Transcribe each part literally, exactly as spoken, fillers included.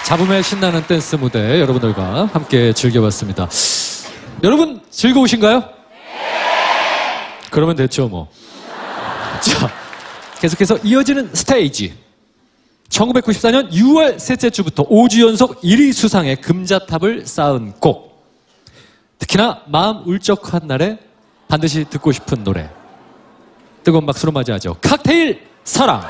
잡음의 신나는 댄스 무대 여러분들과 함께 즐겨봤습니다. 여러분 즐거우신가요? 네! 그러면 됐죠 뭐. 자, 계속해서 이어지는 스테이지. 천구백구십사 년 유월 셋째 주부터 오 주 연속 일 위 수상의 금자탑을 쌓은 곡. 특히나 마음 울적한 날에 반드시 듣고 싶은 노래. 뜨거운 박수로 맞이하죠. 칵테일 사랑.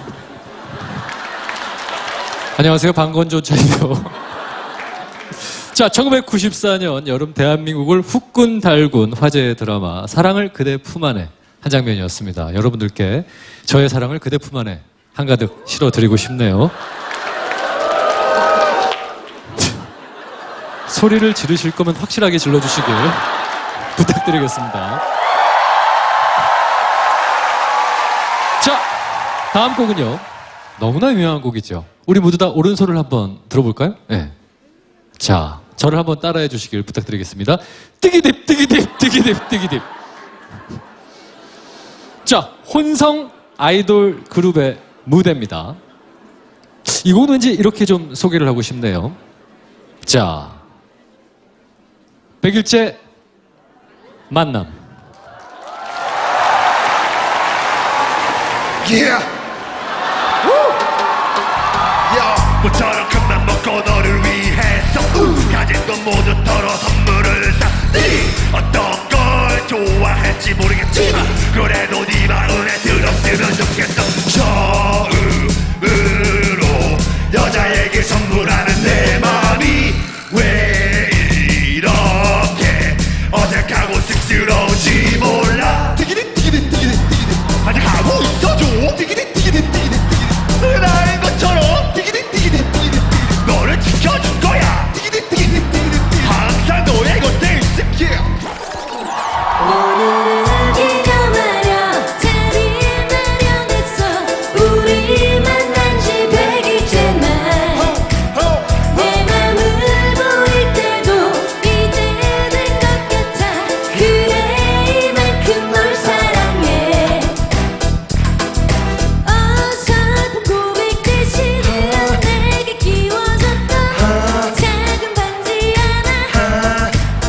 안녕하세요. 방건조 차이요. 자, 천구백구십사 년 여름 대한민국을 후끈 달군 화제의 드라마 사랑을 그대 품 안에 한 장면이었습니다. 여러분들께 저의 사랑을 그대 품 안에 한가득 실어드리고 싶네요. 소리를 지르실 거면 확실하게 질러주시길 부탁드리겠습니다. 자, 다음 곡은요. 너무나 유명한 곡이죠. 우리 모두 다 오른손을 한번 들어볼까요? 네. 자, 저를 한번 따라해 주시길 부탁드리겠습니다. 띠기딥, 띠기딥, 띠기딥, 띠기딥. 자, 혼성 아이돌 그룹의 무대입니다. 이 곡은 왠지 이렇게 좀 소개를 하고 싶네요. 자, 백일째 만남. Yeah. Yeah. 모처럼 큰맘 먹고 너를 위해서 uh. 가진 돈 모두 털어 선물을 샀지. 어떤 걸 좋아할지 모르겠지만 그래도 네 마음에 들었으면 좋겠어. 처음으로 여자에게 선물하는 내 맘이 왜 이렇게 어색하고 쑥스러운지 몰라. 티기디 티기디 티기디 티기디 아직 하고 있어줘. 티기디 티기디 티기디 티기디 나인 것처럼 티기디 티기디 티기디 너를 지켜줄 거야. 티기디 티기디 티기디 항상 너의 곁에 있을게. 오늘을 기념하려 자리를 마련했어. 우리 만난 지 백일째 날. 내 맘을 보일 때도 이제 될 것 같아. 그래 이만큼 널 사랑해. 어설픈 고백 대신에 내게 끼워줬던 작은 반지 하나.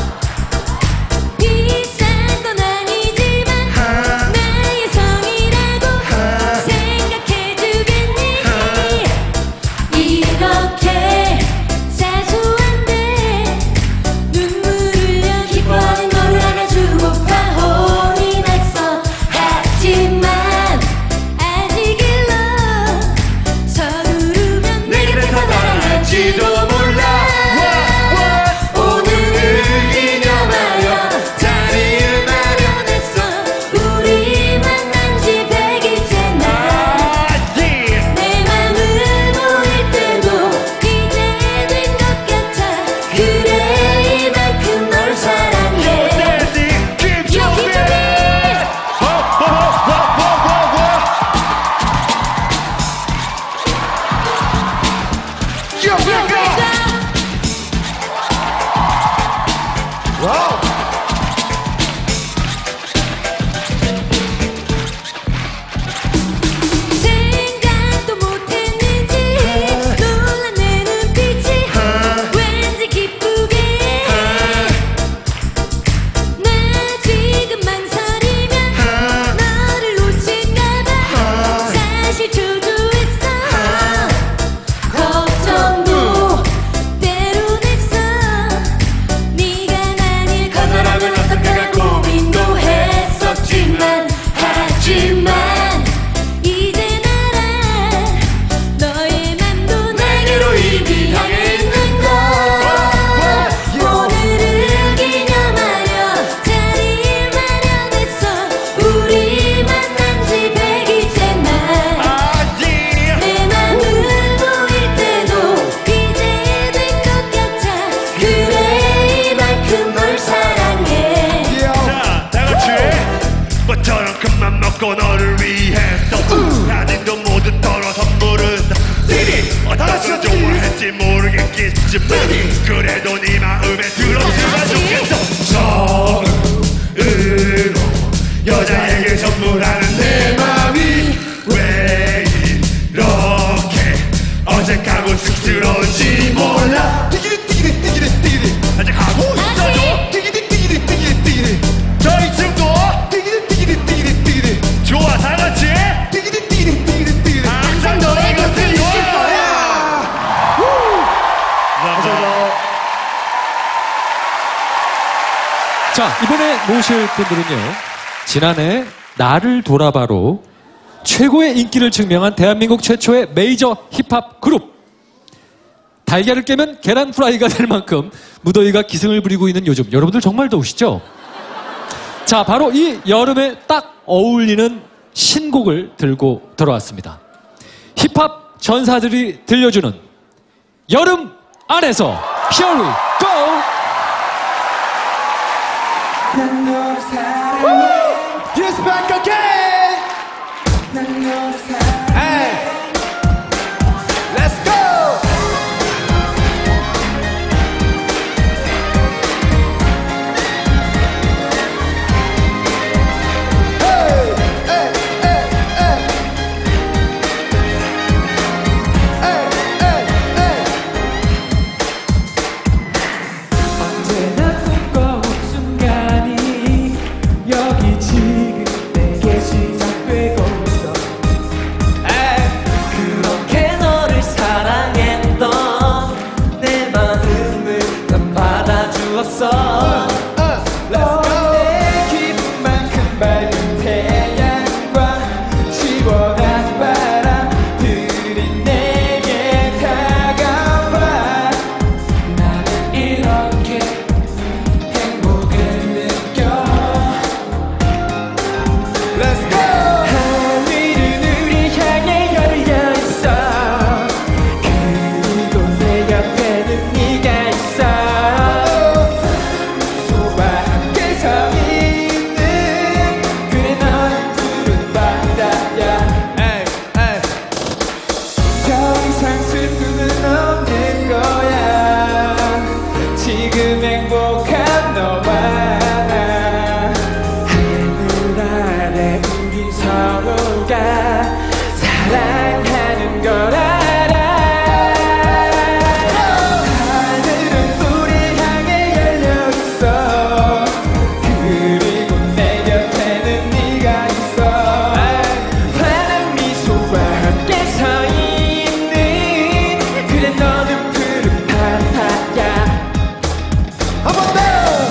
비싼 건 아니지만 나의 성이라고 생각해주겠니? 이렇게 사소한데 눈물을 흘려 기뻐하는 너를 안아주고파 혼이 났어. 하지만 아직 일러 서두르면 내 곁에서 날아갈지도 몰라. 오늘을 기념하여 자리를 마련했어. 우리 만난 지 백일째 날. 내 맘을 보일 때도 이제 된 것 같아. 그래 이만큼 널 사랑해. 생각도 못했는지 놀란 내 눈빛이 왠지 기쁘게 해. 나 지금 망설이면 너를 놓칠까봐 사실 초조했어. 걱정도 때론 했어. 네가 만일 거절하면 어떡할까 고민도 했었지만 하지만 이제 알아. 너의 맘도 내게로 이미 향해 있는 걸. 오늘을 기념하려 자리를 마련했어. 우리 만난 지 백일째 날. 내 맘을 보일 때도 이제 된 것 같아. 그래 이만큼 널 사랑해. 자, 다같이 뭐처럼 큰맘 먹고 너를 위해서 가진 돈 모두 털어 선물을 샀지. 어떤 걸 좋아할지 모르겠겠지만 그래도 네 마음에 들었으면 좋겠어. 처음으로 여자에게 선물하는 내 맘이 왜 이렇게 어색하고 쑥스러운지 몰라. 티기디 티기디 티기디 티기디 아직 하고 있어줘. 티기디 티기디 티기디 티기디 저희 친구 티기디 티기디 티기디 티기디 좋아 다같이 티기디 티기디 티기디 티기디 항상 너의 곁에 있을 거야. 감사합니다. 자, 이번에 모실 분들은요. 지난해 나를 돌아봐로 최고의 인기를 증명한 대한민국 최초의 메이저 힙합 그룹 달걀을 깨면 계란 프라이가 될 만큼 무더위가 기승을 부리고 있는 요즘 여러분들 정말 더우시죠? 자, 바로 이 여름에 딱 어울리는 신곡을 들고 돌아왔습니다. 힙합 전사들이 들려주는 여름 안에서 Here we go! 난 너를 사랑해. Yes, back again! 난 너를 사랑해. Hey! Let's go! Hey! Hey! Hey! Hey! Hey! Hey! Hey! 언제나 두꺼운 순간이 여기 지금 내게 시작되고 있어. 그렇게 너를 사랑했던 내 마음을 난 받아주었어. 내 기분만큼 밝은 태양과 시원한 바람들이 내게 다가와. 나는 이렇게 행복을 느껴. Let's go! 하늘은 우리 향해 열려 있어. 그리고 내 옆에는 네가 있어. 소와 함께 서 있는 그래 너는 푸른 바다야. Hey! Hey! 더 이상 슬픔은 없는 거야. 지금 행복한 너와 나. 하늘 아래 우린 서로가 사랑하는 걸 알아. 하늘은 우리 향해 열려 있어. 그리고 내 곁에는 네가 있어. 환한 미소와 함께 서 있는 그래 너는 푸른 바다야. 한 번 더!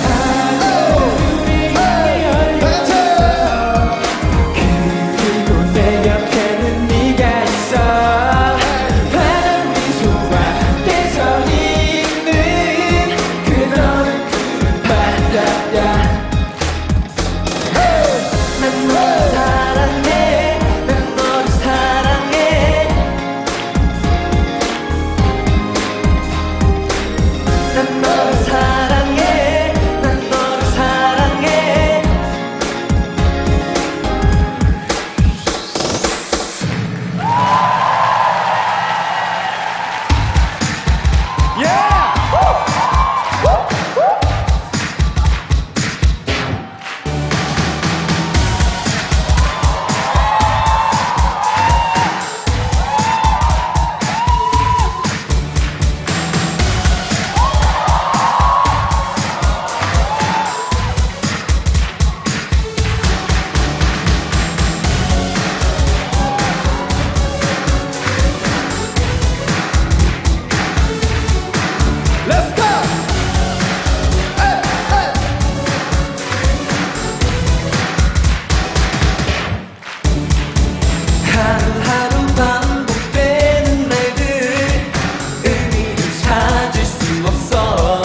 우리 향해 열려 있어. 그리고 내 옆에는 네가 있어. 환한 미소와 함께 서 있는 그래 너는 푸른 바다야. 난 너를 사랑해. 난 너를 사랑해. 난 너를 사랑해. 난 너를 사랑해. Yeah! Let's go! Hey! Hey! 하루하루 반복되는 날들 의미를 찾을 수 없어.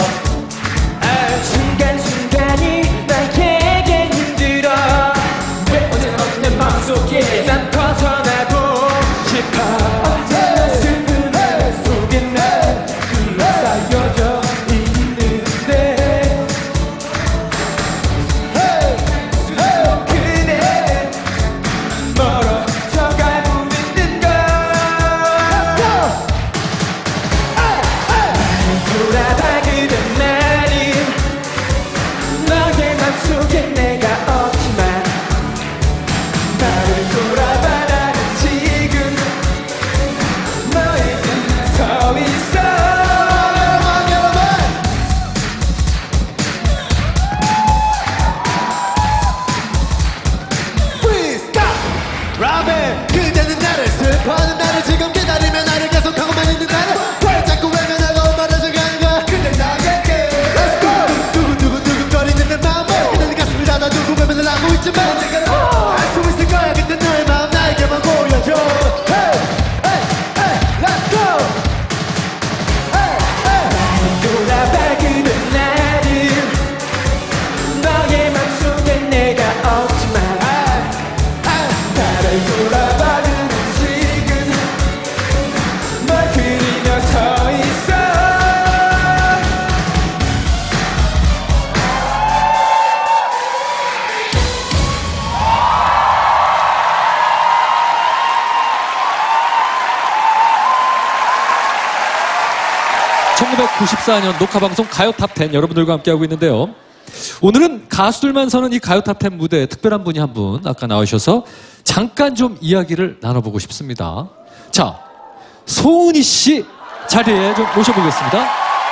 순간순간이 나에게 힘들어. 왜 어느덧 내 마음속에 난 벗어나고 싶어. 언제나 슬픈 날 속에 난 둘러싸여져 있는데 그대 멀어져가고 있는 걸. 나를 돌아봐 그댄 날이 너의 맘속에 내가 없지만 나를 돌아봐 나는 지금 너의 곁에 서 있어. Freeze! Stop! 라벤! 그대는 나를 슬퍼하는 나를 지금 기다리며 나를 계속하고만 있는 나를 왜 자꾸 외면하고 멀어져가는 거야. 근데 나에게 Let's go! 두근두근두근거리는 내 마음을 그대는 가슴을 닫아두고 외면을 하고 있지만 내가 알 수 있을 거야. 근데 너의 마음 나에게만 보여줘. Hey! Hey! Hey! Let's go! Hey! 천구백구십사 년 녹화방송 가요 탑텐 여러분들과 함께하고 있는데요. 오늘은 가수들만 서는 이 가요 탑텐 무대에 특별한 분이 한 분 아까 나오셔서 잠깐 좀 이야기를 나눠보고 싶습니다. 자, 소은희 씨 자리에 좀 모셔보겠습니다.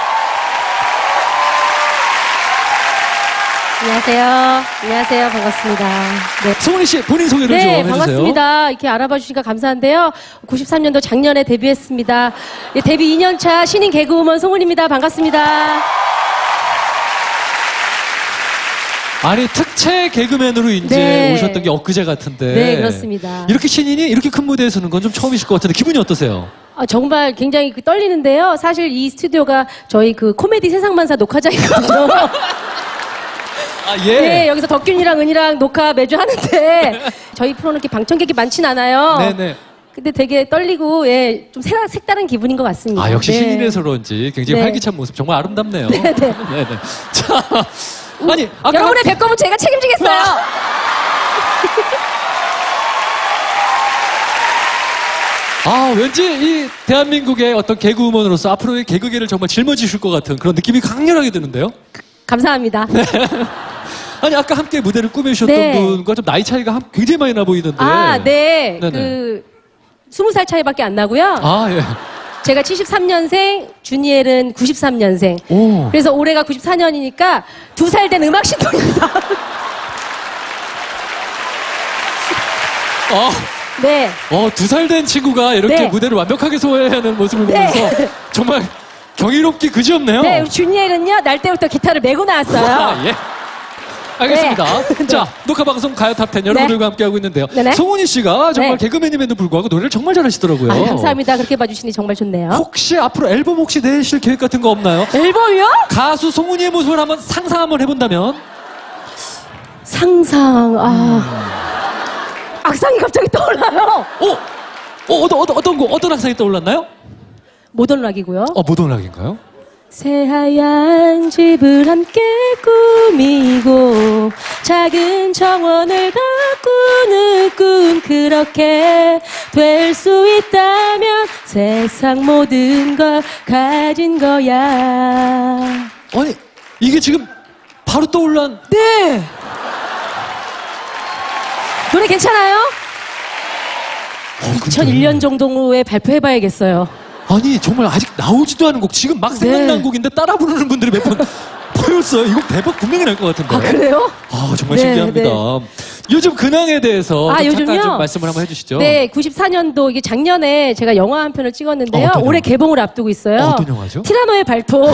안녕하세요. 안녕하세요. 반갑습니다. 네. 소은희 씨 본인 소개를 네, 좀 해주세요. 반갑습니다. 이렇게 알아봐 주시니까 감사한데요. 구십삼 년도 작년에 데뷔했습니다. 예, 데뷔 이 년 차 신인 개그우먼 송은입니다. 반갑습니다. 아니 특채 개그맨으로 이제 네. 오셨던 게 엊그제 같은데. 네, 그렇습니다. 이렇게 신인이 이렇게 큰 무대에 서는 건 좀 처음이실 것 같은데 기분이 어떠세요? 아, 정말 굉장히 그 떨리는데요. 사실 이 스튜디오가 저희 그 코미디 세상만사 녹화장이거든요. 아 예. 네, 여기서 덕균이랑 은이랑 녹화 매주 하는데 저희 프로는 이렇게 방청객이 많진 않아요. 네네. 근데 되게 떨리고 예, 좀 색- 색다른 기분인 것 같습니다. 아 역시 네. 신인에서 그런지 굉장히 네. 활기찬 모습 정말 아름답네요. 네네. 네네. 자, 아니 아까 여러분의 배꼽은 제가 책임지겠어요. 아 왠지 이 대한민국의 어떤 개그우먼으로서 앞으로의 개그계를 정말 짊어지실 것 같은 그런 느낌이 강렬하게 드는데요. 감사합니다. 아니 아까 함께 무대를 꾸며주셨던 네. 분과 좀 나이 차이가 한- 굉장히 많이 나 보이던데. 아, 네. 네네. 그 스무 살 차이밖에 안 나고요. 아 예. 제가 칠십삼 년생, 주니엘은 구십삼 년생. 오. 그래서 올해가 구십사 년이니까 두 살 된 음악 신동입니다. 어, 네. 어, 두 살 된 친구가 이렇게 네. 무대를 완벽하게 소화하는 모습을 네. 보면서 정말 경이롭기 그지없네요. 네, 우리 주니엘은요, 날 때부터 기타를 메고 나왔어요. 아, 예. 알겠습니다. 네. 자, 녹화방송 가요 탑텐 여러분들과 함께하고 있는데요. 네네. 송은희 씨가 정말 네. 개그맨임에도 불구하고 노래를 정말 잘하시더라고요. 아, 감사합니다. 그렇게 봐주시니 정말 좋네요. 혹시 앞으로 앨범 혹시 내실 계획 같은 거 없나요? 앨범이요? 가수 송은희의 모습을 한번 상상 한번 해본다면? 상상, 아. 악상이 갑자기 떠올라요. 어? 어, 어떤, 어떤, 어떤, 거, 어떤 악상이 떠올랐나요? 모던 락이고요. 어, 모던 락인가요? 새하얀 집을 함께 꾸미고 작은 정원을 가꾸는 꿈 그렇게 될 수 있다면 세상 모든 걸 가진 거야. 아니, 이게 지금 바로 떠올란. 네. 노래 괜찮아요? 어, 근데- 이천일 년 정도 후에 발표해봐야겠어요. 아니, 정말 아직 나오지도 않은 곡, 지금 막 생각난 네. 곡인데 따라 부르는 분들이 몇 번 보였어요. 이거 대박 분명히 날 것 같은데. 아, 그래요? 아, 정말 네, 신기합니다. 요즘 근황에 대해서 아, 좀 잠깐 요즘요? 좀 말씀을 한번 해주시죠. 네, 구십사 년도 이게 작년에 제가 영화 한 편을 찍었는데요. 어, 어떤 올해 영화? 개봉을 앞두고 있어요. 어, 어떤 영화죠? 티라노의 발톱.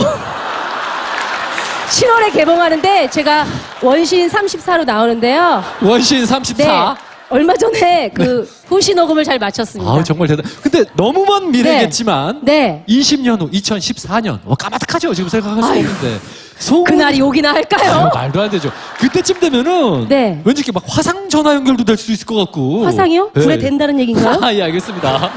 칠월에 개봉하는데 제가 원신 삼십사로 나오는데요. 원신 네. 삼십사. 얼마 전에 그 후시 녹음을 잘 마쳤습니다. 아, 정말 대단. 근데 너무 먼 미래겠지만 네. 이십 년 후 이천십사 년. 와, 까마득하죠. 지금 생각할 수 아유. 없는데. 소문... 그날이 오기나 할까요? 아유, 말도 안 되죠. 그때쯤 되면은 네. 왠지 이렇게 막 화상 전화 연결도 될 수도 있을 것 같고. 화상이요? 네. 불에 된다는 얘기인가요? 아, 예, 알겠습니다.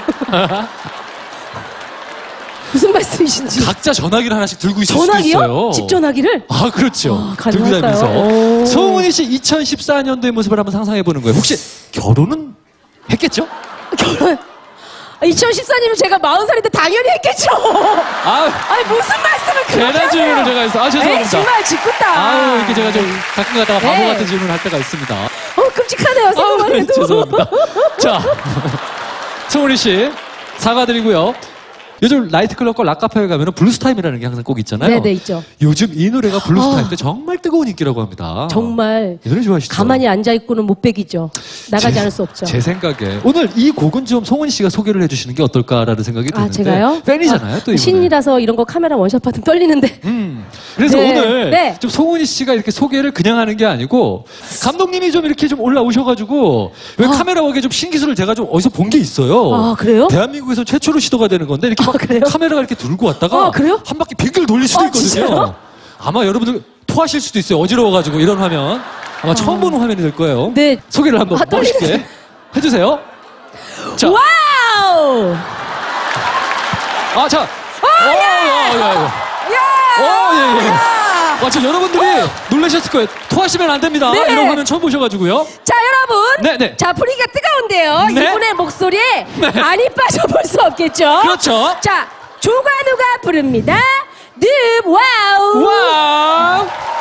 무슨 말씀이신지. 각자 전화기를 하나씩 들고 있을 전화기요? 수도 있어요. 집 전화기를? 아, 그렇죠. 아, 들고 가능할까요? 다니면서. 오. 송은희 씨 이천십사 년도의 모습을 한번 상상해 보는 거예요. 혹시 결혼은 했겠죠? 결혼. 아, 이천십사 년이면 제가 마흔 살인데 당연히 했겠죠. 아, 아니 무슨 말씀을 그렇게 괜한 하세요. 질문을 제가 해서. 아, 에이, 죄송합니다. 정말 짓궂다. 아유, 이렇게 제가 좀 가끔 가다가 바보 네. 같은 질문을 할 때가 있습니다. 어, 끔찍하네요. 생각만 아유, 해도. 죄송합니다. 자, 송은희 씨 사과드리고요. 요즘 나이트클럽과 락카페에 가면 블루스타임이라는 게 항상 꼭 있잖아요. 네, 네, 있죠. 요즘 이 노래가 블루스타임 아. 때 정말 뜨거운 인기라고 합니다. 정말 이 노래 좋아하시죠? 가만히 앉아 있고는 못 배기죠. 나가지 제- 않을 수 없죠. 제 생각에 오늘 이 곡은 좀 송은희 씨가 소개를 해주시는 게 어떨까라는 생각이 드는데 아, 제가요? 팬이잖아요, 아, 또 이번에. 신이라서 이런 거 카메라 원샷 받으면 떨리는데. 음. 그래서 네, 오늘 네. 좀 송은희 씨가 이렇게 소개를 그냥 하는 게 아니고 감독님이 좀 이렇게 좀 올라오셔가지고 왜 아. 카메라 웍에 좀 신기술을 제가 좀 어디서 본 게 있어요. 아, 그래요? 대한민국에서 최초로 시도가 되는 건데 이렇게 막 아, 그래요? 카메라가 이렇게 들고 왔다가 아, 그래요? 한 바퀴 빙글 돌릴 수도 아, 있거든요. 진짜요? 아마 여러분들 토하실 수도 있어요. 어지러워가지고 이런 화면 아마 처음 보는 화면이 될 거예요. 네. 소개를 한번 아, 떨리네. 멋있게 해주세요. 자, 와우! 아, 자. 어, 야, 야, 야. 야! 어, 예, 예. 와, 지금 여러분들이 놀라셨을 거예요. 토하시면 안 됩니다. 네. 이런 화면 처음 보셔가지고요. 자, 여러분. 네, 네. 자, 분위기가 뜨거운데요. 네. 이분의 목소리에 안이 빠져볼 수 없겠죠? 그렇죠. 자, 조관우가 부릅니다. 늪 와우. 와우!